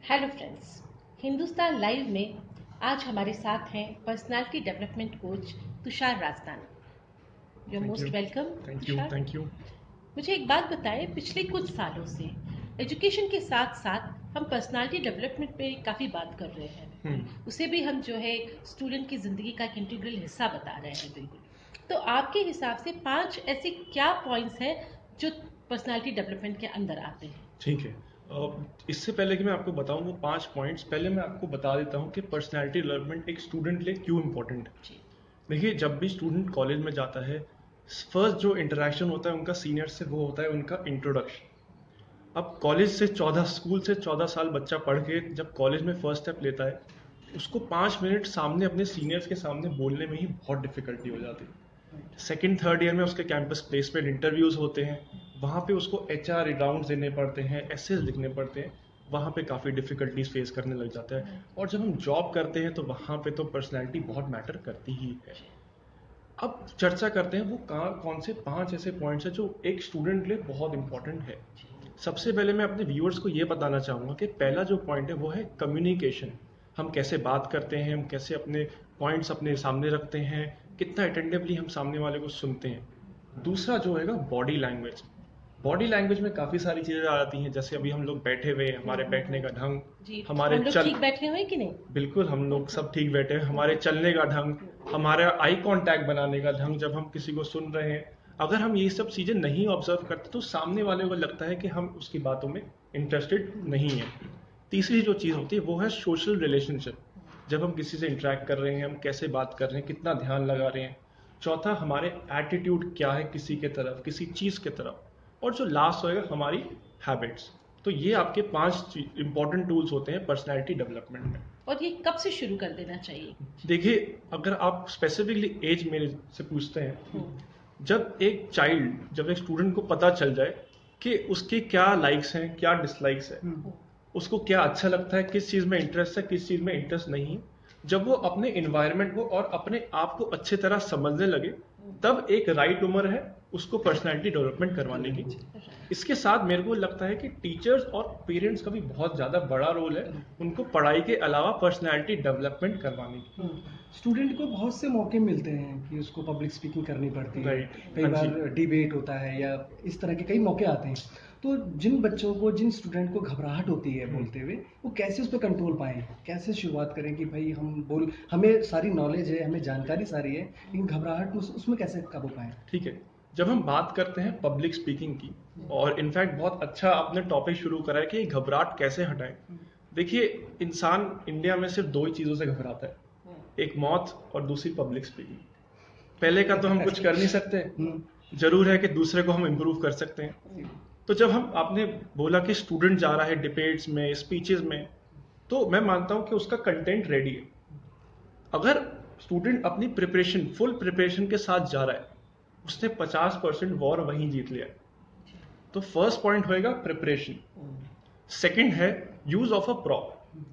Hello friends, Hindustan live में आज हमारे साथ हैं personality development coach Tushar Rajdan. You thank most you welcome thank you Tushar. Thank you. मुझे एक बात बताएं, पिछले कुछ सालों से एजुकेशन के साथ साथ हम पर्सनालिटी डेवलपमेंट पे काफ़ी बात कर रहे हैं। उसे भी हम जो है स्टूडेंट की ज़िंदगी का एक इंटीग्रल हिस्सा बता रहे हैं। बिल्कुल। तो आपके हिसाब से 5 ऐसे क्या पॉइंट्स हैं जो पर्सनालिटी डेवलपमेंट के अंदर आते हैं? ठीक है। इससे पहले कि मैं आपको बताऊं वो 5 पॉइंट्स, पहले मैं आपको बता देता हूं कि पर्सनालिटी डेवलपमेंट एक स्टूडेंट के लिए क्यों इम्पोर्टेंट है। जी। देखिए, जब भी स्टूडेंट कॉलेज में जाता है, फर्स्ट जो इंटरेक्शन होता है उनका सीनियर से, वो होता है उनका इंट्रोडक्शन। अब कॉलेज से 14 स्कूल से 14 साल बच्चा पढ़ के जब कॉलेज में फर्स्ट स्टेप लेता है, उसको 5 मिनट सामने अपने सीनियर्स के सामने बोलने में ही बहुत डिफिकल्टी हो जाती है। सेकेंड थर्ड ईयर में उसके कैंपस प्लेसमेंट इंटरव्यूज होते हैं, वहाँ पे उसको एचआर राउंड देने पड़ते हैं, एसेज लिखने पड़ते हैं, वहाँ पे काफ़ी डिफिकल्टीज फेस करने लग जाता है। और जब हम जॉब करते हैं तो वहाँ पे तो पर्सनैलिटी बहुत मैटर करती ही है। अब चर्चा करते हैं वो कौन से 5 ऐसे पॉइंट्स हैं जो एक स्टूडेंट के लिए बहुत इंपॉर्टेंट है। सबसे पहले मैं अपने व्यूअर्स को ये बताना चाहूँगा कि पहला जो पॉइंट है वो है कम्युनिकेशन। हम कैसे बात करते हैं, हम कैसे अपने पॉइंट्स अपने सामने रखते हैं, कितना अटेंटिवली हम सामने वाले को सुनते हैं। दूसरा जो है बॉडी लैंग्वेज। बॉडी लैंग्वेज में काफ़ी सारी चीज़ें आ जाती हैं, जैसे अभी हम लोग बैठे हुए हैं, हमारे बैठने का ढंग, जी, हमारे हम लोग चल ठीक बैठे हुए कि नहीं? बिल्कुल हम लोग सब ठीक बैठे हैं, हमारे चलने का ढंग, हमारा आई कांटेक्ट बनाने का ढंग, जब हम किसी को सुन रहे हैं, अगर हम ये सब चीज़ें नहीं ऑब्जर्व करते तो सामने वाले को लगता है कि हम उसकी बातों में इंटरेस्टेड नहीं है। तीसरी जो चीज़ होती है वो है सोशल रिलेशनशिप। जब हम किसी से इंटरेक्ट कर रहे हैं, हम कैसे बात कर रहे हैं, कितना ध्यान लगा रहे हैं। चौथा, हमारे एटीट्यूड क्या है किसी के तरफ, किसी चीज़ के तरफ। और जो लास्ट होएगा, हमारी हैबिट्स। तो ये आपके 5 इंपॉर्टेंट टूल्स होते हैं पर्सनैलिटी डेवलपमेंट में। और ये कब से शुरू कर देना चाहिए? देखिए, अगर आप स्पेसिफिकली एज मेरे से पूछते हैं, जब एक चाइल्ड, जब एक स्टूडेंट को पता चल जाए कि उसके क्या लाइक्स हैं, क्या डिसलाइक्स है, उसको क्या अच्छा लगता है, किस चीज़ में इंटरेस्ट है, किस चीज़ में इंटरेस्ट नहीं है, जब वो अपने इन्वायरमेंट को और अपने आप को अच्छी तरह समझने लगे, तब एक राइट उम्र है उसको पर्सनैलिटी डेवलपमेंट करवाने की। इसके साथ मेरे को लगता है कि टीचर्स और पेरेंट्स का भी बहुत ज़्यादा बड़ा रोल है उनको पढ़ाई के अलावा पर्सनैलिटी डेवलपमेंट करवाने की। स्टूडेंट को बहुत से मौके मिलते हैं कि उसको पब्लिक स्पीकिंग करनी पड़ती है। Right. कई हाँ बार जी। डिबेट होता है या इस तरह के कई मौके आते हैं। तो जिन बच्चों को, जिन स्टूडेंट को घबराहट होती है बोलते हुए, वो कैसे उस पर कंट्रोल पाएं, कैसे शुरुआत करें कि भाई हमें सारी नॉलेज है, हमें जानकारी सारी है, लेकिन घबराहट उसमें कैसे काबू पाएं? ठीक है। जब हम बात करते हैं पब्लिक स्पीकिंग की, और इनफैक्ट बहुत अच्छा आपने टॉपिक शुरू करा है कि ये घबराहट कैसे हटाएं। देखिए, इंसान इंडिया में सिर्फ 2 ही चीज़ों से घबराता है, एक मौत और दूसरी पब्लिक स्पीकिंग। पहले का तो हम कुछ कर नहीं सकते, जरूर है कि दूसरे को हम इम्प्रूव कर सकते हैं। तो जब हम, आपने बोला कि स्टूडेंट जा रहा है डिबेट्स में, स्पीचेस में, तो मैं मानता हूं कि उसका कंटेंट रेडी है। अगर स्टूडेंट अपनी प्रिपरेशन, फुल प्रिपरेशन के साथ जा रहा है, उसने 50% वॉर वहीं जीत लिया। तो फर्स्ट पॉइंट होएगा प्रिपरेशन। सेकंड है use of a prop.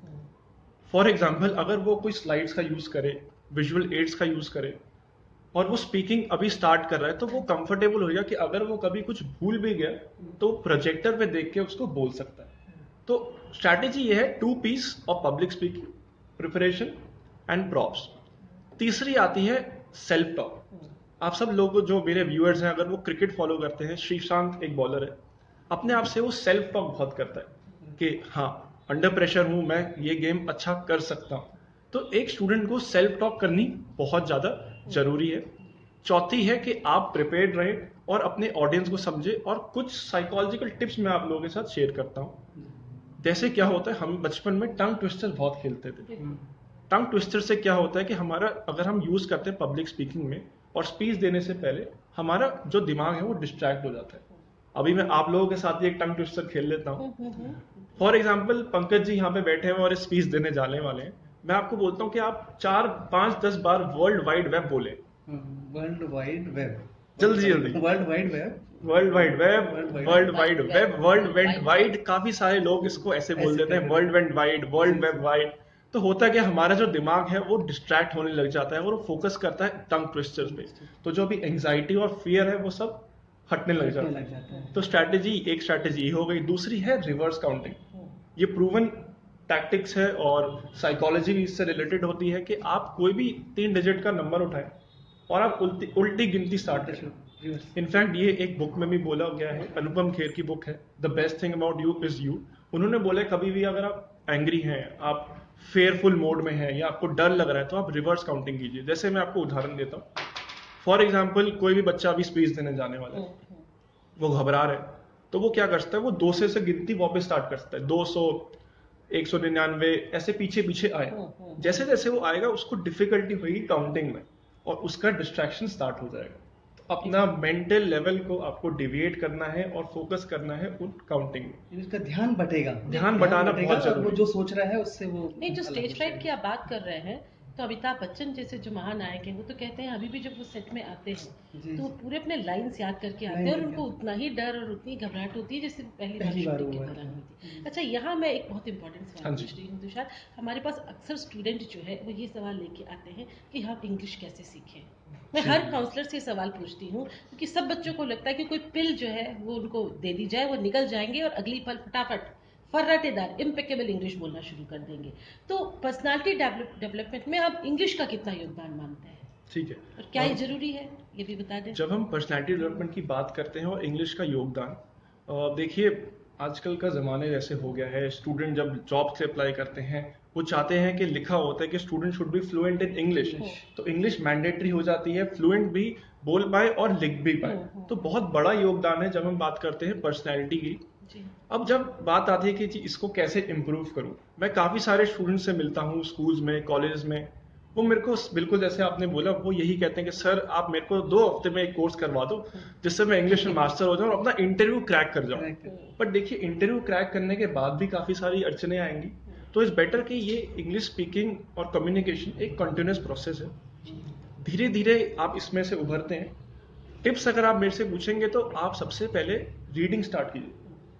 For example, अगर वो कोई स्लाइड्स का यूज करे, विजुअल एड्स का यूज करे, और वो स्पीकिंग अभी स्टार्ट कर रहा है, तो वो कंफर्टेबल होगा कि अगर वो कभी कुछ भूल भी गया तो प्रोजेक्टर पे देख के उसको बोल सकता है। तो स्ट्रैटेजी ये है 2 piece of public speaking, preparation and props. तीसरी आती है सेल्फ टॉक। आप सब लोग जो मेरे व्यूअर्स हैं, अगर वो क्रिकेट फॉलो करते हैं, श्रीशांत एक बॉलर है, अपने आप से वो सेल्फ टॉक बहुत करता है कि हाँ, अंडर प्रेशर हूं मैं, ये गेम अच्छा कर सकता हूं। तो एक स्टूडेंट को सेल्फ टॉक करनी बहुत ज्यादा जरूरी है। चौथी है कि आप प्रिपेयर्ड रहें और अपने ऑडियंस को समझे। और कुछ साइकोलॉजिकल टिप्स मैं आप लोगों के साथ शेयर करता हूँ। जैसे क्या होता है, हम बचपन में टंग ट्विस्टर बहुत खेलते थे। टंग ट्विस्टर से क्या होता है कि हमारा, अगर हम यूज करते हैं पब्लिक स्पीकिंग में और स्पीच देने से पहले, हमारा जो दिमाग है वो डिस्ट्रैक्ट हो जाता है। अभी मैं आप लोगों के साथ ही एक टंग ट्विस्टर खेल लेता हूँ। फॉर एग्जाम्पल, पंकज जी यहाँ पे बैठे हैं और स्पीच देने जाने वाले हैं। मैं आपको बोलता हूँ कि आप 4, 5, 10 बार वर्ल्ड वाइड वेब बोले। वर्ल्ड वाइड वेब, जल्दी जल्दी। World wide web, world wide web, world wide web, world went Wide wide. Web। काफी सारे लोग इसको ऐसे बोल ऐसे देते हैं, कर world went wide, world web जी। वाइड। तो होता है कि हमारा जो दिमाग है वो डिस्ट्रैक्ट होने लग जाता है और वो फोकस करता है टंग ट्विस्टर्स पे। तो जो भी एंग्जाइटी और फियर है वो सब हटने लग जाता है। तो स्ट्रैटेजी, एक स्ट्रैटेजी हो गई। दूसरी है रिवर्स काउंटिंग। ये प्रूवन टैक्टिक्स है और साइकोलॉजी भी इससे रिलेटेड होती है कि आप कोई भी 3 डिजिट का नंबर उठाएं और आप उल्टी गिनती स्टार्ट करें। इनफैक्ट ये एक बुक में भी बोला गया है, अनुपम खेर की बुक है, the best thing about you is you. उन्होंने बोला कभी भी अगर आप एंग्री हैं, आप फेयरफुल मोड में हैं या आपको डर लग रहा है तो आप रिवर्स काउंटिंग कीजिए। जैसे मैं आपको उदाहरण देता हूँ, फॉर एग्जाम्पल कोई भी बच्चा अभी स्पीच देने जाने वाला है, वो घबरा रहा है, तो वो क्या करता है, वो 200 से गिनती वापस स्टार्ट करता है, 200, 199 ऐसे पीछे पीछे आए। जैसे जैसे वो आएगा उसको डिफिकल्टी होगी काउंटिंग में और उसका डिस्ट्रैक्शन स्टार्ट हो जाएगा। तो अपना मेंटल लेवल को आपको डिविएट करना है और फोकस करना है उन काउंटिंग में। उसका ध्यान बटेगा, ध्यान बटाना बहुत जरूरी है। वो जो सोच रहा है उससे वो नहीं, जो स्टेज फ्राइट की आप बात कर रहे हैं, तो अमिताभ बच्चन जैसे जो महानायक हैं वो तो कहते हैं अभी भी जब वो सेट में आते हैं तो वो पूरे अपने लाइंस याद करके आते हैं और उनको उतना ही डर और उतनी घबराहट होती है जैसे पहली बार शूटिंग के दौरान हुई थी। अच्छा, यहाँ मैं एक बहुत इंपॉर्टेंट सवाल पूछ रही हूँ तुषार। हमारे पास अक्सर स्टूडेंट जो है वो ये सवाल लेके आते हैं कि हम इंग्लिश कैसे सीखें। मैं हर काउंसलर से सवाल पूछती हूँ क्योंकि सब बच्चों को लगता है कि कोई पिल जो है वो उनको दे दी जाए, वो निकल जाएंगे और अगली पल फटाफट फर्राटेदार इम्पेकेबल इंग्लिश बोलना शुरू कर देंगे। तो पर्सनालिटी डेवलपमेंट में आप इंग्लिश का कितना योगदान मानते हैं? ठीक है, और क्या ये जरूरी है, ये भी बता दें। जब हम पर्सनालिटी डेवलपमेंट की बात करते हैं और इंग्लिश का योगदान, देखिए आजकल का ज़माने जैसे हो गया है, स्टूडेंट जब जॉब से अप्लाई करते हैं वो चाहते हैं कि लिखा होता है कि student should be fluent in English, तो इंग्लिश मैंडेटरी हो जाती है, फ्लुएंट भी बोल पाए और लिख भी पाए। तो बहुत बड़ा योगदान है जब हम बात करते हैं पर्सनैलिटी की। अब जब बात आती है कि जी इसको कैसे इम्प्रूव करूं, मैं काफ़ी सारे स्टूडेंट से मिलता हूँ स्कूल्स में, कॉलेज में, वो मेरे को बिल्कुल जैसे आपने बोला वो यही कहते हैं कि सर आप मेरे को 2 हफ्ते में एक कोर्स करवा दो जिससे मैं इंग्लिश में मास्टर हो जाऊं और अपना इंटरव्यू क्रैक कर जाऊं। बट देखिए इंटरव्यू क्रैक करने के बाद भी काफ़ी सारी अड़चने आएंगी, तो इट्स बेटर कि ये इंग्लिश स्पीकिंग और कम्युनिकेशन एक कंटिन्यूस प्रोसेस है, धीरे धीरे आप इसमें से उभरते हैं। टिप्स अगर आप मेरे से पूछेंगे तो आप सबसे पहले रीडिंग स्टार्ट कीजिए।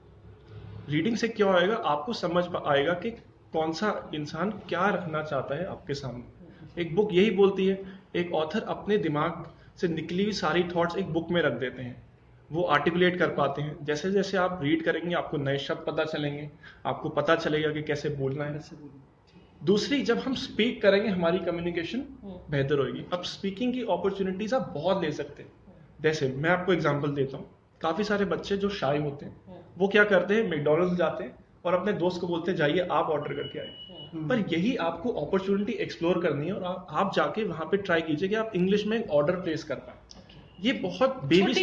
रीडिंग से क्या होएगा, आपको समझ आएगा कि कौन सा इंसान क्या रखना चाहता है आपके सामने। एक बुक यही बोलती है, एक ऑथर अपने दिमाग से निकली हुई सारी थॉट्स एक बुक में रख देते हैं, वो आर्टिकुलेट कर पाते हैं। जैसे जैसे आप रीड करेंगे आपको नए शब्द पता चलेंगे, आपको पता चलेगा कि कैसे बोलना है। दूसरी, जब हम स्पीक करेंगे हमारी कम्युनिकेशन बेहतर होगी। अब स्पीकिंग की अपॉर्चुनिटीज आप बहुत ले सकते हैं। जैसे मैं आपको एग्जांपल देता हूँ, काफी सारे बच्चे जो शाय होते हैं वो क्या करते हैं, मैकडॉनल्ड्स जाते हैं और अपने दोस्त को बोलते हैं जाइए आप ऑर्डर करके आए। पर यही आपको अपॉर्चुनिटी एक्सप्लोर करनी है और आप जाके वहां पे ट्राई कीजिए कि आप इंग्लिश में ऑर्डर प्लेस कर पाए। ये बहुत बेबी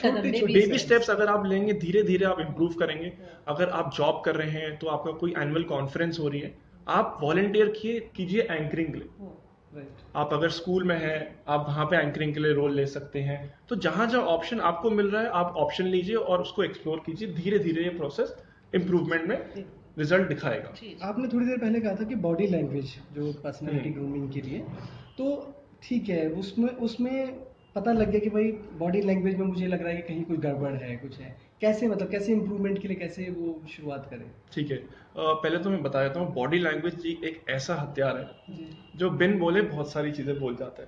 स्टेप्स अगर आप लेंगे धीरे धीरे आप इंप्रूव करेंगे। अगर आप जॉब कर रहे हैं तो आपका कोई एनुअल कॉन्फ्रेंस हो रही है, आप वॉलंटियर कीजिए एंकरिंग के लिए। आप अगर स्कूल में हैं आप वहां पे एंकरिंग के लिए रोल ले सकते हैं। तो जहां जहां ऑप्शन आपको मिल रहा है आप ऑप्शन लीजिए और उसको एक्सप्लोर कीजिए। धीरे धीरे ये प्रोसेस इंप्रूवमेंट में रिजल्ट दिखाएगा। आपने थोड़ी देर पहले कहा था कि बॉडी लैंग्वेज जो पर्सनालिटी ग्रूमिंग के लिए, तो ठीक है, उसमें पता लग गया कि भाई बॉडी लैंग्वेज में मुझे लग रहा है कि कहीं कोई गड़बड़ है, कुछ है, कैसे मतलब कैसे इंप्रूवमेंट के लिए कैसे वो शुरुआत करें? ठीक है, पहले तो मैं बता देता हूँ, बॉडी लैंग्वेज जी एक ऐसा हथियार है जो बिन बोले बहुत सारी चीजें बोल जाता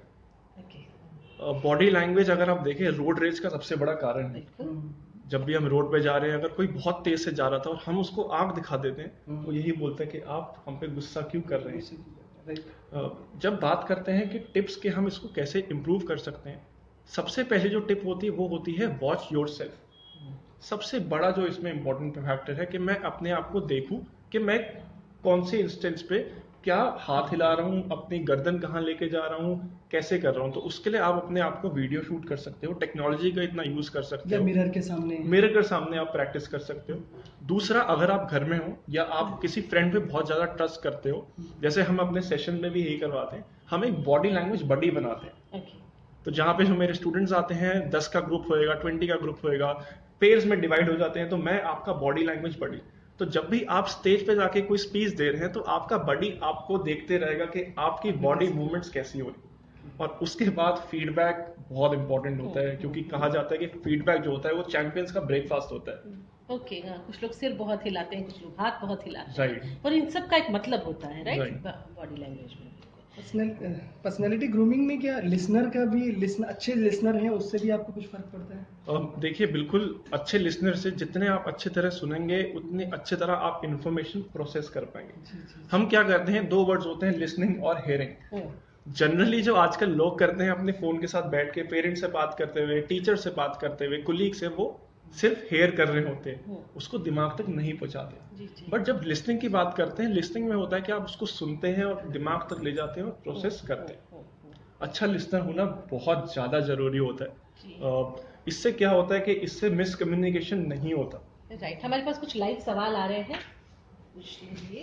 है। बॉडी लैंग्वेज अगर आप देखें रोड रेज का सबसे बड़ा कारण है। जब भी हम रोड पे जा रहे हैं, अगर कोई बहुत तेज से जा रहा था और हम उसको आंख दिखा देते हैं तो यही बोलते हैं कि आप हम पे गुस्सा क्यों कर रहे हैं। जब बात करते हैं कि टिप्स के हम इसको कैसे इम्प्रूव कर सकते हैं, सबसे पहले जो टिप होती है वो होती है वॉच योरसेल्फ। सबसे बड़ा जो इसमें इंपॉर्टेंट फैक्टर है कि मैं अपने आप को देखूं कि मैं कौन से इंस्टेंस पे क्या हाथ हिला रहा हूँ, अपनी गर्दन कहाँ लेके जा रहा हूँ, कैसे कर रहा हूँ। तो उसके लिए आप अपने आप को वीडियो शूट कर सकते हो, टेक्नोलॉजी का इतना यूज कर सकते हो, मिरर के सामने आप प्रैक्टिस कर सकते हो। दूसरा, अगर आप घर में हो या आप किसी फ्रेंड पे बहुत ज्यादा ट्रस्ट करते हो, जैसे हम अपने सेशन में भी यही करवाते हैं, हम एक बॉडी लैंग्वेज बडी बनाते हैं। तो जहाँ पे जो मेरे स्टूडेंट्स आते हैं 10 का ग्रुप होएगा, 20 का ग्रुप होएगा, पेयर्स में डिवाइड हो जाते हैं, तो मैं आपका बॉडी लैंग्वेज बडी। तो जब भी आप स्टेज पे जाके कोई स्पीच दे रहे हैं तो आपका बडी आपको देखते रहेगा कि आपकी बॉडी मूवमेंट्स कैसी हो रही। और उसके बाद फीडबैक बहुत इंपॉर्टेंट होता है, क्योंकि कहा जाता है कि फीडबैक जो होता है वो चैंपियंस का ब्रेकफास्ट होता है। ओके, कुछ लोग सिर बहुत हिलाते हैं, कुछ लोग हाथ बहुत हिलाते हैं, राइट, और इन सब का एक मतलब होता है, राइट, बॉडी लैंग्वेज में। पर्सनैलिटी ग्रूमिंग में क्या लिसनर का भी अच्छे लिसनर हैं उससे भी आपको कुछ फर्क पड़ता है? देखिए, बिल्कुल अच्छे लिसनर से जितने आप अच्छे तरह सुनेंगे उतनी अच्छे तरह आप इंफॉर्मेशन प्रोसेस कर पाएंगे। हम क्या करते हैं, दो वर्ड्स होते हैं, लिसनिंग और हेयरिंग। जनरली जो आजकल लोग करते हैं अपने फोन के साथ बैठ के पेरेंट्स से बात करते हुए, टीचर से बात करते हुए, कुलीग से, वो सिर्फ हेयर कर रहे होते हैं, उसको दिमाग तक नहीं पहुंचाते। बट जब लिसनिंग की बात करते हैं, लिसनिंग में होता है कि आप उसको सुनते हैं और दिमाग तक ले जाते हैं और प्रोसेस करते हैं। अच्छा लिसनर होना बहुत ज्यादा जरूरी होता है। इससे क्या होता है कि इससे मिसकम्युनिकेशन नहीं होता। राइट, हमारे पास कुछ लाइव सवाल आ रहे हैं, पूछ लीजिए।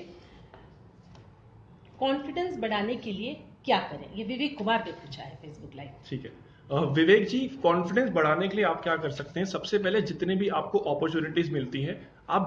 कॉन्फिडेंस बढ़ाने के लिए क्या करें, ये विवेक कुमार ने पूछा है फेसबुक लाइव। ठीक है, विवेक जी, कॉन्फिडेंस बढ़ाने के लिए आप क्या कर सकते हैं, सबसे पहले जितने भी आपको अपॉर्चुनिटीज मिलती हैं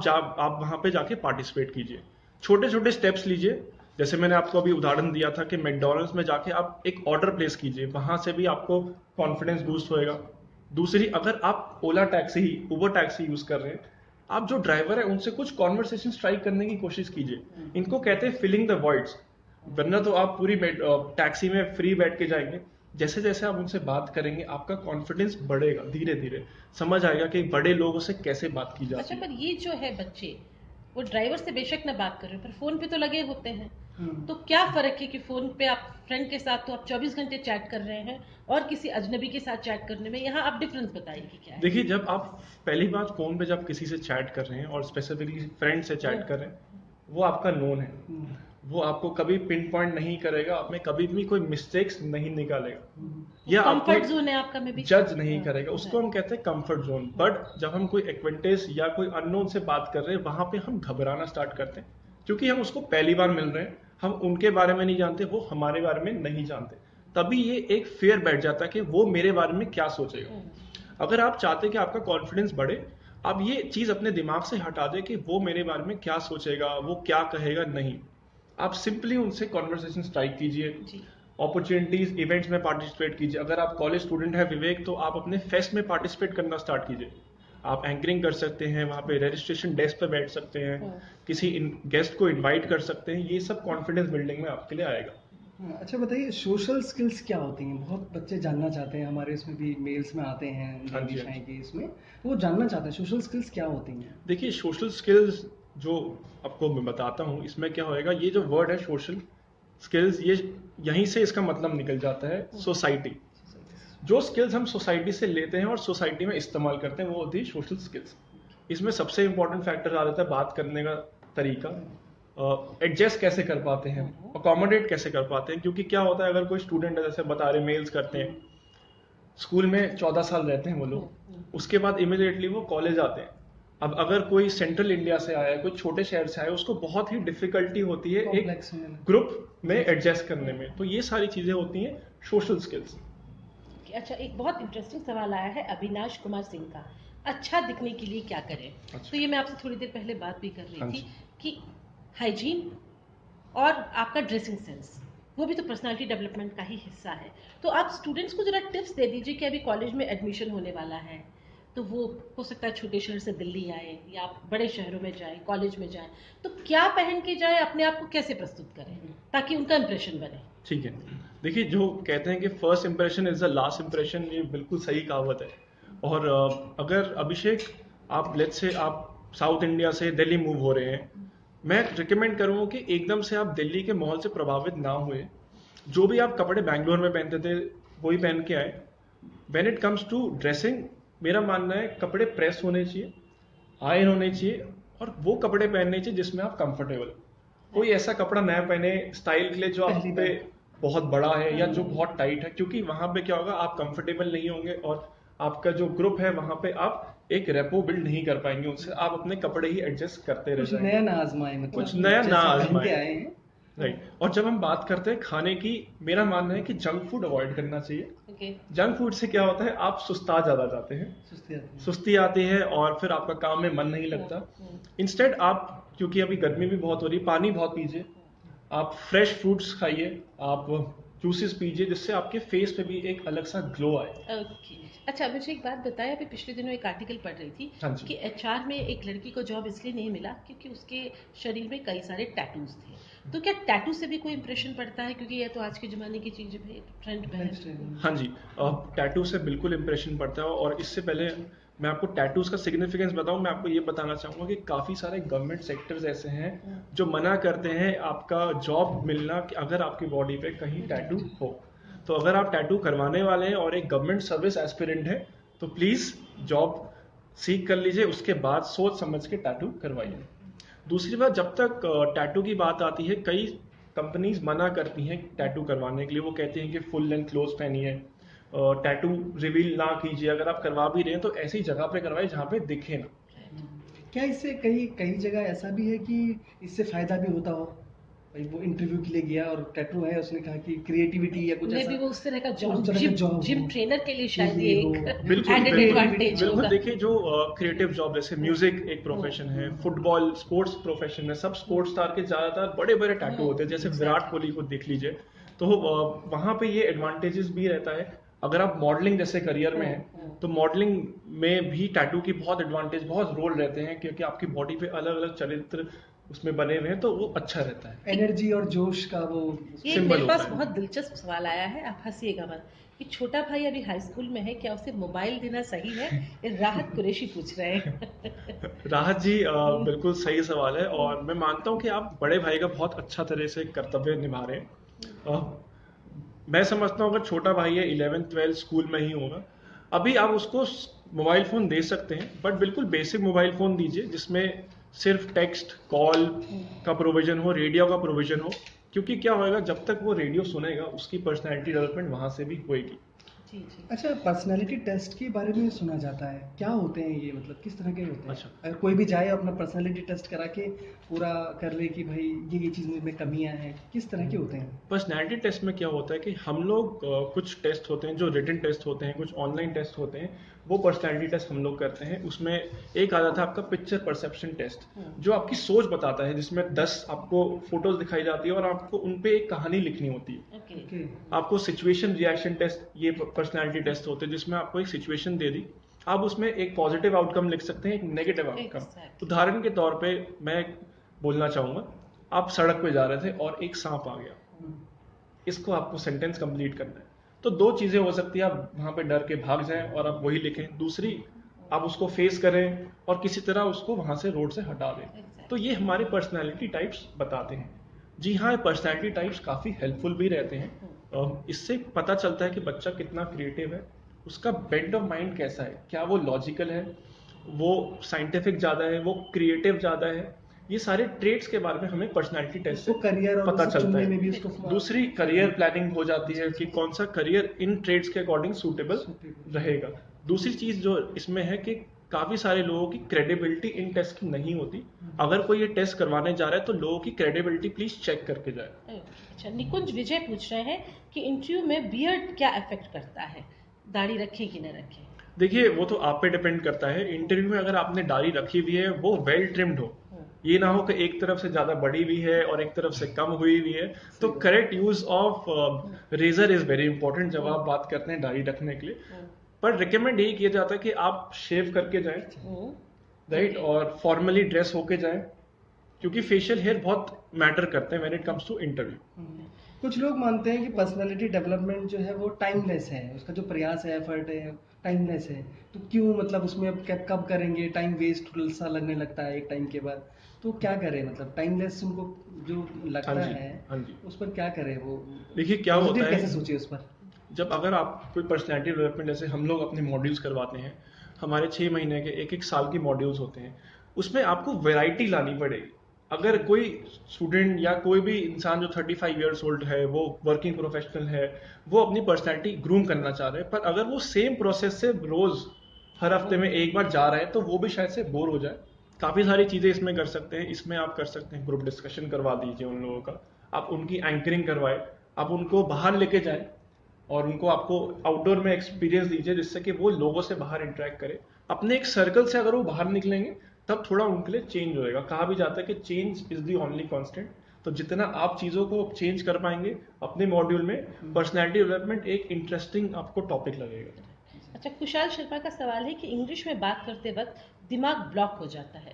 आप वहां पे जाके पार्टिसिपेट कीजिए। छोटे छोटे स्टेप्स लीजिए। जैसे मैंने आपको अभी उदाहरण दिया था कि मैकडॉनल्ड्स में जाके आप एक ऑर्डर प्लेस कीजिए, वहां से भी आपको कॉन्फिडेंस बूस्ट होएगा। दूसरी, अगर आप Ola taxi, Uber taxi use कर रहे हैं, आप जो ड्राइवर है उनसे कुछ कॉन्वर्सेशन स्ट्राइक करने की कोशिश कीजिए। इनको कहते हैं फिलिंग द वॉइड्स। वरना तो आप पूरी टैक्सी में फ्री बैठ के जाएंगे। जैसे जैसे आप उनसे बात करेंगे आपका कॉन्फिडेंस बढ़ेगा, धीरे धीरे समझ आएगा कि बड़े लोगों से कैसे बात की जाती है। अच्छा, पर ये जो है बच्चे, वो ड्राइवर से बेशक ना बात कर रहे पर फोन पे तो लगे होते हैं, तो क्या फर्क है कि फोन पे आप फ्रेंड के साथ तो आप 24 घंटे चैट कर रहे हैं और किसी अजनबी के साथ चैट करने में, यहाँ आप डिफरेंस बताइए कि क्या है? देखिए, जब आप पहली बात फोन पे जब किसी से चैट कर रहे हैं और स्पेसिफिकली फ्रेंड से चैट कर रहे हैं, वो आपका नोन है, वो आपको कभी पिन पॉइंट नहीं करेगा, आप में कभी भी कोई मिस्टेक्स नहीं निकालेगा, या कंफर्ट जोन है आपका में भी जज नहीं करेगा। उसको हम कहते हैं कंफर्ट जोन। बट जब हम कोई एक्वेंटेंस या कोई अननोन से बात कर रहे हैं, वहां पे हम घबराना स्टार्ट करते हैं, क्योंकि हम उसको पहली बार मिल रहे हैं, हम उनके बारे में नहीं जानते, वो हमारे बारे में नहीं जानते। तभी ये एक फेयर बैठ जाता है कि वो मेरे बारे में क्या सोचेगा। अगर आप चाहते हैं कि आपका कॉन्फिडेंस बढ़े, आप ये चीज अपने दिमाग से हटा दें कि वो मेरे बारे में क्या सोचेगा, वो क्या कहेगा। नहीं, आप सिंपली उनसे कॉन्वर्सेशन स्ट्राइक कीजिए, अपॉर्चुनिटीज इवेंट्स में पार्टिसिपेट कीजिए। अगर आप कॉलेज स्टूडेंट है विवेक, तो आप अपने फेस्ट में पार्टिसिपेट करना स्टार्ट कीजिए। आप एंकरिंग कर सकते हैं, वहां पे रजिस्ट्रेशन डेस्क पे बैठ सकते हैं, किसी गेस्ट को इनवाइट कर सकते हैं। ये सब कॉन्फिडेंस बिल्डिंग में आपके लिए आएगा। अच्छा बताइए, सोशल स्किल्स क्या होती हैं? बहुत बच्चे जानना चाहते हैं, हमारे इसमें भी मेल्स में आते हैं की इसमें, तो वो जानना चाहते हैं सोशल स्किल्स क्या होती हैं। देखिए, सोशल स्किल्स जो आपको मैं बताता हूँ, इसमें क्या होएगा, ये जो वर्ड है सोशल स्किल्स, ये यहीं से इसका मतलब निकल जाता है सोसाइटी। जो स्किल्स हम सोसाइटी से लेते हैं और सोसाइटी में इस्तेमाल करते हैं, वो होती है सोशल स्किल्स। इसमें सबसे इंपॉर्टेंट फैक्टर आ जाता है बात करने का तरीका, एडजस्ट कैसे कर पाते हैं, अकोमोडेट कैसे कर पाते हैं। क्योंकि क्या होता है, अगर कोई स्टूडेंट है, जैसे बता रहे मेल्स करते हैं, स्कूल में 14 साल रहते हैं वो लोग, उसके बाद इमीडिएटली वो कॉलेज आते हैं। अब अगर कोई सेंट्रल इंडिया से आया है, कोई छोटे शहर से आया है, उसको बहुत ही डिफिकल्टी होती है एक ग्रुप में एडजस्ट करने में। तो ये सारी चीजें होती हैं सोशल स्किल्स। अच्छा, एक बहुत इंटरेस्टिंग सवाल आया है अविनाश कुमार सिंह का, अच्छा दिखने के लिए क्या करें? तो ये मैं आपसे थोड़ी देर पहले बात भी कर रही थी कि हाइजीन और आपका ड्रेसिंग सेंस, वो भी तो पर्सनालिटी डेवलपमेंट का ही हिस्सा है। तो आप स्टूडेंट्स को जरा टिप्स दे दीजिए कि अभी कॉलेज में एडमिशन होने वाला है, तो वो हो सकता है छोटे शहर से दिल्ली आए या आप बड़े शहरों में जाए, कॉलेज में जाए, तो क्या पहन के जाए, अपने आप को कैसे प्रस्तुत करें ताकि उनका इंप्रेशन बने? ठीक है, देखिए, जो कहते हैं कि first impression is the last impression, ये बिल्कुल सही कहावत है। और अगर अभिषेक, आप लेट्स से आप साउथ इंडिया से दिल्ली मूव हो रहे हैं, मैं रिकमेंड करूंगा कि एकदम से आप दिल्ली के माहौल से प्रभावित ना हुए। जो भी आप कपड़े बैंगलोर में पहनते थे वही पहन के आए। When it comes to dressing, मेरा मानना है कपड़े प्रेस होने चाहिए, आयरन होने चाहिए, और वो कपड़े पहनने चाहिए जिसमें आप कंफर्टेबल। कोई ऐसा कपड़ा नया पहने स्टाइल के लिए जो आप पे बहुत बड़ा है या जो बहुत टाइट है, क्योंकि वहां पे क्या होगा, आप कंफर्टेबल नहीं होंगे और आपका जो ग्रुप है वहां पे आप एक रेपो बिल्ड नहीं कर पाएंगे उनसे। आप अपने कपड़े ही एडजस्ट करते रह जाएंगे, नया ना आजमाए, मतलब कुछ नया ना आजमाए। आए हैं, राइट। और जब हम बात करते हैं खाने की, मेरा मानना है कि जंक फूड अवॉइड करना चाहिए। जंक फूड से क्या होता है, आप सुस्ता ज्यादा जाते हैं, सुस्ती आती है और फिर आपका काम में मन नहीं लगता। इंस्टेड आप, क्योंकि अभी गर्मी भी बहुत हो रही है, पानी बहुत पीजिए, आप फ्रेश फ्रूट्स खाइए, आप जूसेस पीजिए, जिससे आपके फेस पे भी एक अलग सा ग्लो आए। अच्छा, मुझे एक बात बताया, अभी पिछले दिनों एक आर्टिकल पढ़ रही थी कि एचआर में एक लड़की को जॉब इसलिए नहीं मिला क्योंकि उसके शरीर में कई सारे टैटूज थे। तो क्या टैटू से भी कोई इम्प्रेशन पड़ता है, क्योंकि ये तो आज के ज़माने की चीज़ है, ट्रेंड में है। हाँ जी, टैटू से बिल्कुल इम्प्रेशन पड़ता है। और इससे पहले मैं आपको टैटूज का सिग्निफिकेंस बताऊं, मैं आपको ये बताना चाहूँगा कि काफ़ी सारे गवर्नमेंट सेक्टर्स ऐसे हैं जो मना करते हैं आपका जॉब मिलना कि अगर आपकी बॉडी पे कहीं टैटू हो। तो अगर आप टैटू करवाने वाले हैं और एक गवर्नमेंट सर्विस एस्पिरेंट है तो प्लीज़ जॉब सीख कर लीजिए, उसके बाद सोच समझ के टैटू करवाइए। दूसरी बात, जब तक टैटू की बात आती है, कई कंपनीज मना करती हैं टैटू करवाने के लिए। वो कहती हैं कि फुल लेंथ क्लोथ पहनिए, टैटू रिवील ना कीजिए, अगर आप करवा भी रहे हैं तो ऐसी जगह पे करवाइए जहाँ पे दिखे ना। क्या इससे कई कई जगह ऐसा भी है कि इससे फायदा भी होता हो? भाई वो इंटरव्यू के लिए गया और टैटू है, उसने कहा कि क्रिएटिविटी या कुछ मे ऐसा, भी वो उस तरह का उस जॉब, तरह का जॉब जिम हो। ट्रेनर के लिए शायद ये ये हो। एक बिल्कुल एडेड बिल्कुल एडवांटेज बिल्कुल। होगा। देखिए, जो क्रिएटिव जॉब जैसे म्यूजिक एक प्रोफेशन है, फुटबॉल स्पोर्ट्स प्रोफेशन है, सब स्पोर्ट्स स्टार के ज्यादातर बड़े बड़े टैटू होते हैं। जैसे विराट कोहली को देख लीजिए, तो वहां पे ये एडवांटेजेस भी रहता है। अगर आप मॉडलिंग जैसे करियर में हैं तो मॉडलिंग में भी टैटू की बहुत एडवांटेज, बहुत रोल रहते हैं, क्योंकि आपकी बॉडी पे अलग अलग चरित्र उसमें बने हुए हैं, तो वो अच्छा रहता है। एनर्जी और जोश का वो ये सिंबल मेरे होता पास है। बहुत दिलचस्प सवाल आया है, आप हंसिएगा मत, कि छोटा भाई अभी हाई स्कूल में है, क्या उसे मोबाइल देना सही है? ये राहत कुरैशी पूछ रहे हैं। राहत जी, बिल्कुल सही सवाल है और मैं मानता हूं कि आप बड़े भाई का बहुत अच्छा तरह से कर्तव्य निभा रहे हैं। मैं समझता हूं अगर छोटा भाई है 11th-12th स्कूल में ही होगा, अभी आप उसको मोबाइल फोन दे सकते हैं, बट बिल्कुल बेसिक मोबाइल फोन दीजिए जिसमें सिर्फ टेक्स्ट कॉल का प्रोविजन हो, रेडियो का प्रोविजन हो। क्योंकि क्या होएगा, जब तक वो रेडियो सुनेगा उसकी पर्सनैलिटी डेवलपमेंट वहां से भी होएगी। जी जी। अच्छा, पर्सनालिटी टेस्ट के बारे में सुना जाता है, क्या होते हैं ये, मतलब किस तरह के होते हैं? अच्छा। अगर कोई भी जाए अपना पर्सनालिटी टेस्ट करा के पूरा कर ले कि भाई ये चीज़ में कमियां हैं, किस तरह के होते हैं? पर्सनैलिटी टेस्ट में क्या होता है कि हम लोग कुछ टेस्ट होते हैं जो रिटन टेस्ट होते हैं, कुछ ऑनलाइन टेस्ट होते हैं, वो पर्सनैलिटी टेस्ट हम लोग करते हैं। उसमें एक आता था आपका पिक्चर परसेप्शन टेस्ट, जो आपकी सोच बताता है, जिसमें 10 आपको फोटोज दिखाई जाती है और आपको उन पे एक कहानी लिखनी होती है। ओके। ओके। आपको सिचुएशन रिएक्शन टेस्ट, ये पर्सनैलिटी टेस्ट होते हैं जिसमें आपको एक सिचुएशन दे दी, आप उसमें एक पॉजिटिव आउटकम लिख सकते हैं, एक नेगेटिव आउटकम। Exactly. उदाहरण के तौर पे मैं बोलना चाहूंगा, आप सड़क पे जा रहे थे और एक सांप आ गया, इसको आपको सेंटेंस कंप्लीट करना है। तो दो चीजें हो सकती है, आप वहां पे डर के भाग जाएं और आप वही लिखें, दूसरी आप उसको फेस करें और किसी तरह उसको वहां से रोड से हटा दें। तो ये हमारे पर्सनैलिटी टाइप्स बताते हैं। जी हाँ, पर्सनैलिटी टाइप्स काफी हेल्पफुल भी रहते हैं। इससे पता चलता है कि बच्चा कितना क्रिएटिव है, उसका बेंट ऑफ माइंड कैसा है, क्या वो लॉजिकल है, वो साइंटिफिक ज्यादा है, वो क्रिएटिव ज्यादा है। ये सारे ट्रेड्स के बारे में हमें पर्सनैलिटी टेस्ट से उसको करियर और पता उसे चलता चुनने है। में भी उसको दूसरी करियर प्लानिंग हो जाती है कि कौन सा करियर इन ट्रेड्स के अकॉर्डिंग सूटेबल रहेगा। दूसरी चीज जो इसमें है कि काफी सारे लोगों की क्रेडिबिलिटी इन टेस्ट की नहीं होती। अगर कोई ये टेस्ट करवाने जा रहा है तो लोगों की क्रेडिबिलिटी प्लीज चेक करके जाए। अच्छा, निकुंज विजय पूछ रहे हैं कि इंटरव्यू में बियर्ड क्या इफेक्ट करता है, दाढ़ी रखें कि न रखें? देखिए, वो तो आप पे डिपेंड करता है। इंटरव्यू में अगर आपने दाढ़ी रखी हुई है, वो वेल ट्रिम्ड हो, ये ना हो कि एक तरफ से ज्यादा बड़ी हुई है और एक तरफ से कम हुई हुई है। तो correct use of razor is very important जब आप बात करते हैं दाढ़ी रखने के लिए। पर रिकमेंड यही किया जाता है कि आप शेव करके जाएं, राइट, और फॉर्मली ड्रेस होके जाएं, क्योंकि फेशियल हेयर बहुत मैटर करते हैं when it comes to interview. कुछ लोग मानते हैं कि पर्सनालिटी डेवलपमेंट जो है वो टाइमलेस है, उसका जो प्रयास है, एफर्ट है, टाइमलेस है। तो क्यों, मतलब उसमें अब कब करेंगे, टाइम वेस्ट सा लगने लगता है एक टाइम के बाद। तो क्या करें, मतलब टाइमलेस उनको जो लगता हाँ जी, है, हाँ जी। उस पर क्या करें? वो देखिए क्या होता positive है, कैसे सोचे उस पर? जब अगर आप कोई पर्सनैलिटी डेवलपमेंट, जैसे हम लोग अपने मॉड्यूल्स करवाते हैं, हमारे 6 महीने के 1-1 साल के मॉड्यूल्स होते हैं, उसमें आपको वैरायटी लानी पड़ेगी। अगर कोई स्टूडेंट या कोई भी इंसान जो 35 ईयर्स ओल्ड है, वो वर्किंग प्रोफेशनल है, वो अपनी पर्सनैलिटी ग्रूम करना चाह रहे हैं, पर अगर वो सेम प्रोसेस से रोज हर हफ्ते में एक बार जा रहे हैं तो वो भी शायद से बोर हो जाए। काफी सारी चीजें इसमें कर सकते हैं। इसमें आप कर सकते हैं ग्रुप डिस्कशन करवा दीजिए उन लोगों का, आप उनकी एंकरिंग करवाए, आप उनको बाहर लेके जाएं और उनको आपको आउटडोर में एक्सपीरियंस दीजिए, जिससे कि वो लोगों से बाहर इंटरेक्ट करे। अपने एक सर्कल से अगर वो बाहर निकलेंगे तब थोड़ा उनके लिए चेंज होएगा। कहा भी जाता है कि change is the only constant. तो जितना आप चीजों को चेंज कर पाएंगे अपने मॉड्यूल में, पर्सनैलिटी डेवलपमेंट एक इंटरेस्टिंग आपको टॉपिक लगेगा। अच्छा, कुशाल शर्मा का सवाल है कि इंग्लिश में बात करते वक्त दिमाग ब्लॉक हो जाता है,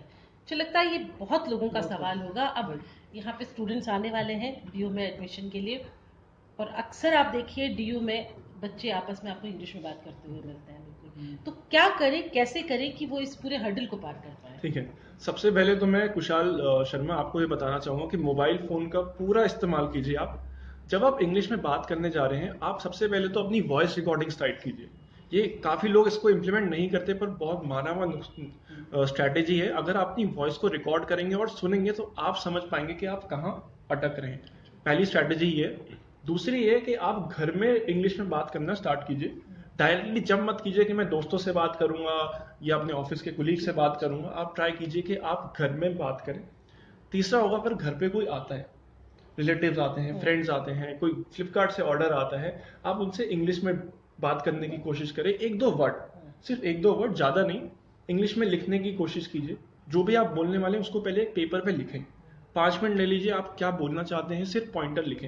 मुझे लगता है ये बहुत लोगों का सवाल होगा। अब यहाँ पे स्टूडेंट्स आने वाले हैं डीयू में एडमिशन के लिए, और अक्सर आप देखिए डीयू में बच्चे आपस में आपको इंग्लिश में बात करते हुए मिलते हैं बिल्कुल। तो क्या करें, कैसे करें कि वो इस पूरे हर्डल को पार कर पाए? ठीक है, सबसे पहले तो मैं कुशाल शर्मा आपको ये बताना चाहूंगा कि मोबाइल फोन का पूरा इस्तेमाल कीजिए। आप जब आप इंग्लिश में बात करने जा रहे हैं, आप सबसे पहले तो अपनी वॉइस रिकॉर्डिंग स्टार्ट कीजिए। ये काफी लोग इसको इम्प्लीमेंट नहीं करते, पर बहुत माना हुआ स्ट्रैटेजी है। अगर आप अपनी वॉइस को रिकॉर्ड करेंगे और सुनेंगे तो आप समझ पाएंगे कि आप कहाँ अटक रहे हैं। पहली स्ट्रैटेजी ये है। दूसरी ये कि आप घर में इंग्लिश में बात करना स्टार्ट कीजिए। डायरेक्टली जब मत कीजिए कि मैं दोस्तों से बात करूंगा या अपने ऑफिस के कुलीग से बात करूंगा। आप ट्राई कीजिए कि आप घर में बात करें। तीसरा होगा, अगर घर पे कोई आता है, रिलेटिव्स आते हैं, फ्रेंड्स आते हैं, कोई फ्लिपकार्ट से ऑर्डर आता है, आप उनसे इंग्लिश में बात करने की कोशिश करें। एक दो वर्ड, सिर्फ एक दो वर्ड, ज्यादा नहीं, इंग्लिश में लिखने की कोशिश कीजिए। जो भी आप बोलने वाले हैं उसको पहले एक पेपर पे लिखें। 5 मिनट ले लीजिए, आप क्या बोलना चाहते हैं सिर्फ पॉइंटर लिखें,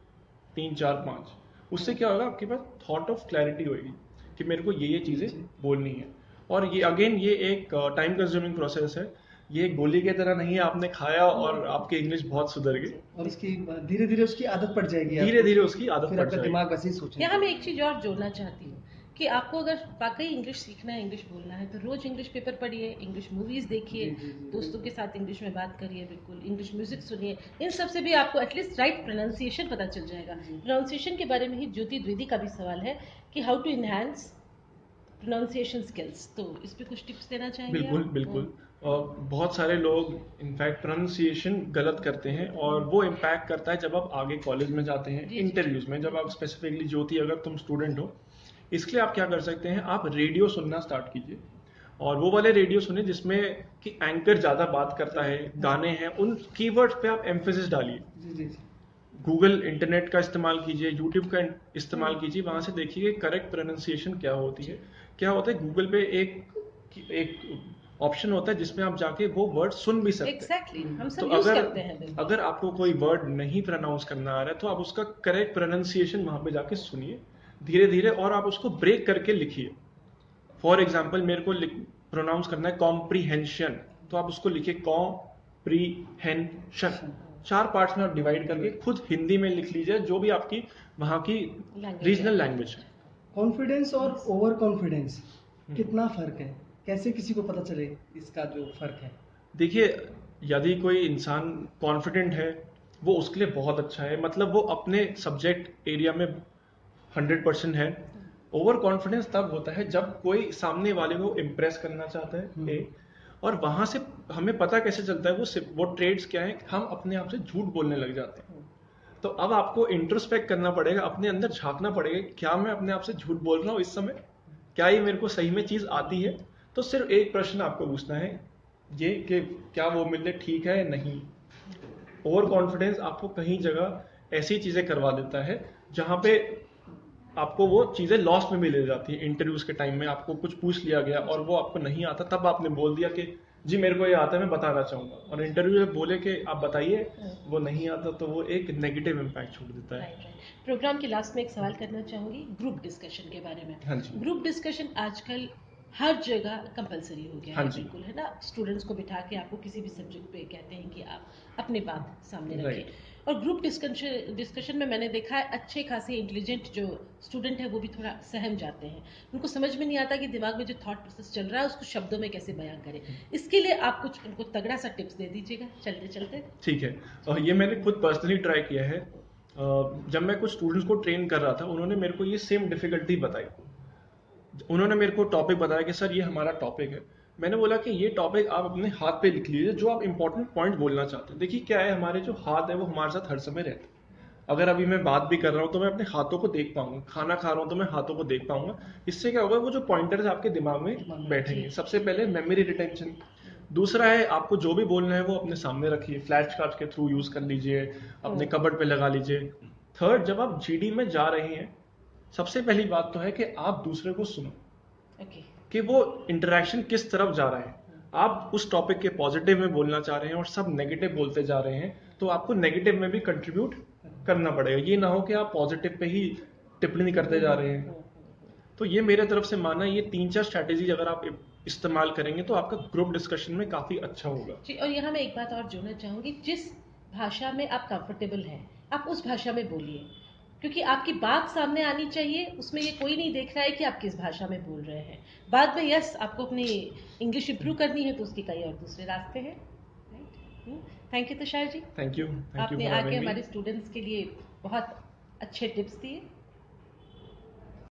3 4 5। उससे क्या होगा, आपके पास थॉट ऑफ क्लैरिटी होगी कि मेरे को ये चीजें बोलनी है। और ये अगेन ये एक टाइम कंज्यूमिंग प्रोसेस है। ये एक गोली की तरह नहीं है आपने खाया और आपकी इंग्लिश बहुत सुधर गई। और उसकी धीरे धीरे उसकी आदत पड़ जाएगी, धीरे धीरे उसकी आदत फिर पड़ आपका जाएगी। दिमाग वैसे ही सोचेगा। यहाँ मैं एक चीज और जोड़ना चाहती हूँ कि आपको अगर वाकई इंग्लिश सीखना है, इंग्लिश बोलना है, तो रोज इंग्लिश पेपर पढ़िए, इंग्लिश मूवीज देखिए, दोस्तों के साथ इंग्लिश में बात करिए, बिल्कुल इंग्लिश म्यूजिक सुनिए। इन सब से भी आपको एटलीस्ट राइट प्रोनाउंसिएशन पता चल जाएगा। प्रोनाउंसिएशन के बारे में ही ज्योति द्विवेदी का भी सवाल है कि how to enhance pronunciation skills. तो इस पे कुछ टिप्स देना चाहेंगे? बिल्कुल आप? बिल्कुल। और बहुत सारे लोग इनफैक्ट प्रोनाउंसिएशन गलत करते हैं और वो इम्पैक्ट करता है जब आप आगे कॉलेज में जाते हैं, इंटरव्यूज में। जब आप स्पेसिफिकली ज्योति, अगर तुम स्टूडेंट हो, इसके लिए आप क्या कर सकते हैं, आप रेडियो सुनना स्टार्ट कीजिए। और वो वाले रेडियो सुने जिसमें कि एंकर ज्यादा बात करता है, गाने हैं, उन कीवर्ड्स पे आप एम्फेसिस डालिए। जी जी जी। गूगल इंटरनेट का इस्तेमाल कीजिए, यूट्यूब का इस्तेमाल कीजिए, वहां से देखिए करेक्ट प्रोनाउंसिएशन क्या होती है। क्या होता है, गूगल पे एक ऑप्शन होता है जिसमें आप जाके वो वर्ड सुन भी सकते हैं। एग्जैक्टली, हम सब तो यूज करते हैं बिल्कुल। अगर आपको कोई वर्ड नहीं प्रोनाउंस करना आ रहा है तो आप उसका करेक्ट प्रोनाउंसिएशन वहां पे जाके सुनिए धीरे धीरे, और आप उसको ब्रेक करके लिखिए। फॉर एग्जाम्पल, मेरे को प्रोनाउंस करना है कॉम्प्रीहेंशन, तो आप उसको लिखिए कॉम्प्रीहेंशन। 4 पार्ट्स में आप डिवाइड करके खुद हिंदी में लिख लीजिए, जो भी आपकी वहां की रीजनल लैंग्वेज है। कॉन्फिडेंस और ओवर कॉन्फिडेंस कितना फर्क है? कैसे किसी को पता चले इसका जो फर्क है? देखिए, यदि कोई इंसान कॉन्फिडेंट है, वो उसके लिए बहुत अच्छा है, मतलब वो अपने सब्जेक्ट एरिया में 100% है। ओवर कॉन्फिडेंस तब होता है जब कोई सामने वाले को इम्प्रेस करना चाहता है, और वहां से हमें पता कैसे चलता है वो ट्रेड्स क्या है, हम अपने आप से झूठ बोलने लग जाते हैं। तो अब आपको इंट्रोस्पेक्ट करना पड़ेगा, अपने अंदर झांकना पड़ेगा, क्या मैं अपने आप से झूठ बोल रहा हूँ इस समय, क्या ये मेरे को सही में चीज आती है। तो सिर्फ एक प्रश्न आपको पूछना है, ये कि क्या वो मेरे लिए ठीक है या नहीं। ओवर कॉन्फिडेंस आपको कहीं जगह ऐसी चीजें करवा देता है जहां पे आपको वो चीजें लॉस में भी ले जाती है। इंटरव्यूज के टाइम में आपको कुछ पूछ लिया गया और वो आपको नहीं आता, तब आपने बोल दिया कि जी मेरे को ये आता है, मैं बताना चाहूंगा, और इंटरव्यू में बोले कि आप बताइए, वो नहीं आता, तो वो एक नेगेटिव इम्पैक्ट छोड़ देता है। प्रोग्राम के लास्ट में एक सवाल करना चाहूंगी ग्रुप डिस्कशन के बारे में। हाँ जी। ग्रुप डिस्कशन आजकल हर जगह कंपलसरी हो गया हाँ है, जी। बिल्कुल है ना। स्टूडेंट्स को बिठा के आपको किसी भी सब्जेक्ट पे कहते हैं कि आप अपनी बात सामने रखें। और ग्रुप डिस्कशन में मैंने देखा है अच्छे खासे इंटेलिजेंट जो स्टूडेंट है वो भी थोड़ा सहम जाते हैं। उनको समझ में नहीं आता कि दिमाग में जो थॉट प्रोसेस चल रहा है उसको शब्दों में कैसे बयां करें। इसके लिए आप कुछ उनको तगड़ा सा टिप्स दे दीजिएगा चलते चलते। ठीक है, और ये मैंने खुद पर्सनली ट्राई किया है। जब मैं कुछ स्टूडेंट्स को ट्रेन कर रहा था, उन्होंने मेरे को ये सेम डिफिकल्टी बताई। उन्होंने मेरे को टॉपिक बताया कि सर ये हमारा टॉपिक है। मैंने बोला कि ये टॉपिक आप अपने हाथ पे लिख लीजिए, जो आप इंपॉर्टेंट पॉइंट बोलना चाहते हैं। देखिए क्या है, हमारे जो हाथ है वो हमारे साथ हर समय रहते हैं। अगर अभी मैं बात भी कर रहा हूँ तो मैं अपने हाथों को देख पाऊंगा, खाना खा रहा हूँ तो मैं हाथों को देख पाऊंगा। इससे क्या होगा, वो जो पॉइंटर्स आपके दिमाग में बैठेंगे। सबसे पहले मेमोरी रिटेंशन। दूसरा है, आपको जो भी बोलना है वो अपने सामने रखिए, फ्लैश कार्ड के थ्रू यूज कर लीजिए, अपने कबर्ड पे लगा लीजिए। थर्ड, जब आप जीडी में जा रहे हैं, सबसे पहली बात तो है कि आप दूसरे को सुनो कि वो इंटरेक्शन किस तरफ जा रहा है। आप उस टॉपिक के पॉजिटिव में बोलना चाह रहे हैं और सब नेगेटिव बोलते जा रहे हैं, तो आपको नेगेटिव में भी कंट्रीब्यूट करना पड़ेगा। ये ना हो कि आप पॉजिटिव पे ही टिप्पणी करते जा रहे हैं। तो ये मेरे तरफ से मानना, ये 3-4 स्ट्रैटेजी अगर आप इस्तेमाल करेंगे तो आपका ग्रुप डिस्कशन में काफी अच्छा होगा। जी, और यहाँ मैं एक बात और जोड़ना चाहूंगी, जिस भाषा में आप कंफर्टेबल हैं आप उस भाषा में बोलिए, क्योंकि आपकी बात सामने आनी चाहिए, उसमें ये कोई नहीं देख रहा है कि आप किस भाषा में बोल रहे हैं। बाद में यस आपको अपनी इंग्लिश इंप्रूव करनी है तो उसके कई और दूसरे रास्ते हैं। Thank you Tushar ji, thank you आपने फॉर आके हैविंग मी। हमारे स्टूडेंट्स के लिए बहुत अच्छे टिप्स दिए।